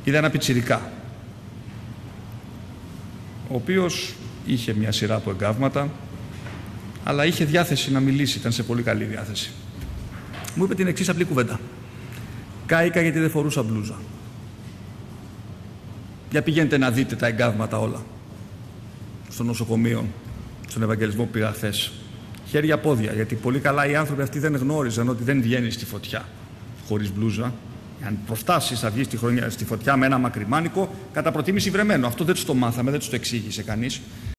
είδα ένα πιτσιρικά, ο οποίος είχε μια σειρά από εγκάβματα, αλλά είχε διάθεση να μιλήσει, ήταν σε πολύ καλή διάθεση. Μου είπε την εξής απλή κουβέντα. Κάηκα γιατί δεν φορούσα μπλούζα. Για πηγαίνετε να δείτε τα εγκάβματα όλα. Στο νοσοκομείο, στον Ευαγγελισμό που πήγα χθες. Χέρια πόδια, γιατί πολύ καλά οι άνθρωποι αυτοί δεν γνώριζαν ότι δεν βγαίνει στη φωτιά χωρίς μπλούζα. Αν προφτάσεις θα βγεις στη φωτιά με ένα μακριμάνικο, κατά προτίμηση βρεμένο. Αυτό δεν τους το μάθαμε, δεν τους το εξήγησε κανείς.